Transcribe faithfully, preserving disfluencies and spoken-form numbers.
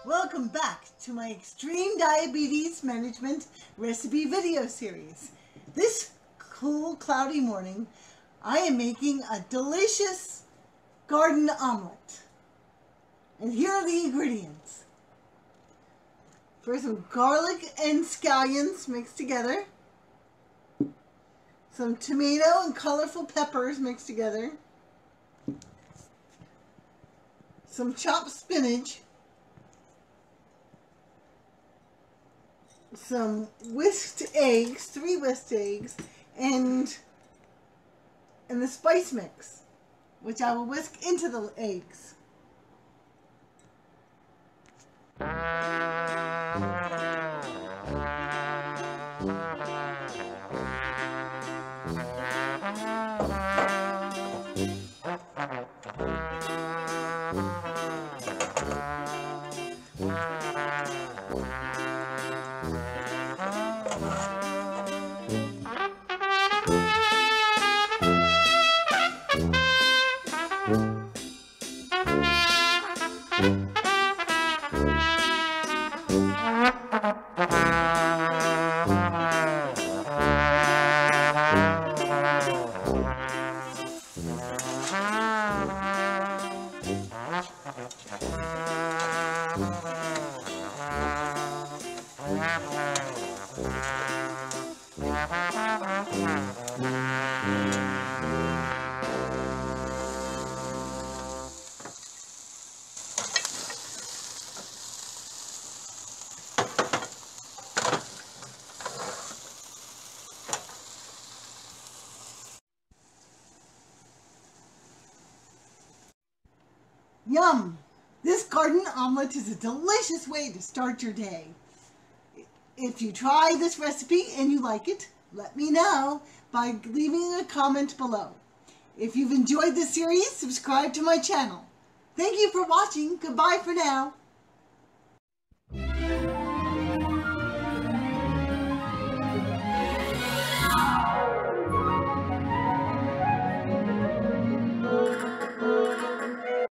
Welcome back to my Extreme Diabetes Management Recipe video series. This cool, cloudy morning, I am making a delicious garden omelet. And here are the ingredients. First, some garlic and scallions mixed together. Some tomato and colorful peppers mixed together. Some chopped spinach. Some whisked eggs, three whisked eggs, and and the spice mix, which I will whisk into the eggs. Yum! This garden omelet is a delicious way to start your day. If you try this recipe and you like it, let me know by leaving a comment below. If you've enjoyed this series, subscribe to my channel. Thank you for watching. Goodbye for now.